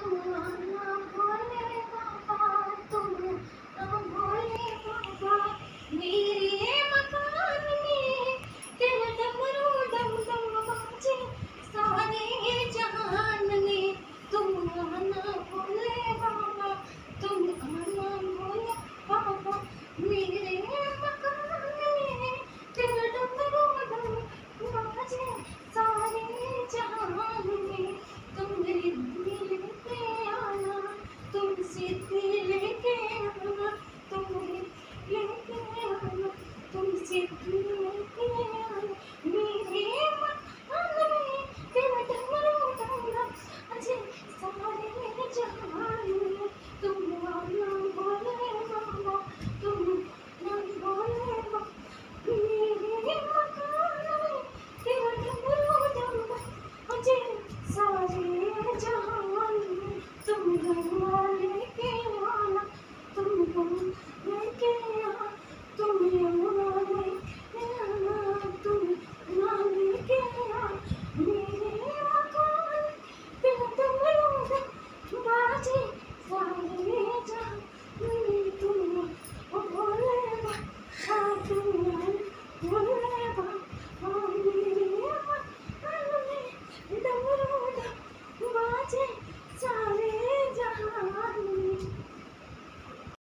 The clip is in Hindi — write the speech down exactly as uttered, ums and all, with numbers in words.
तुम आना भोले बाबा, तुम आना भोले बाबा, मेरे मकान में तेरा डमरू डम डम बाजे सारे जहान में। तुम आना भोले बाबा, तुम आना भोले बाबा, मेरे मकान में तेरा डमरू डम बाजे सारे जहान में। तुम रिद्धि लेके आना, तुम सिद्धि लेके आना, तुम रिद्धि लेके आना, तुम सिद्धि लेके आना, मेरे मकान में तेरा डमरू डम बाजे सारे जहान में। तुम आना भोले बाबा, तुम आना भोले बाबा, मेरे मकान में तेरा डमरू डम बाजे सारे जहान में। तुम गंगा लेके आना, तुम गंगा लेके आना, तुम यमुना लेके आना, तुम यमुना लेके आना, मेरे मकान तेरा डमरू डम बाजे सारे जहान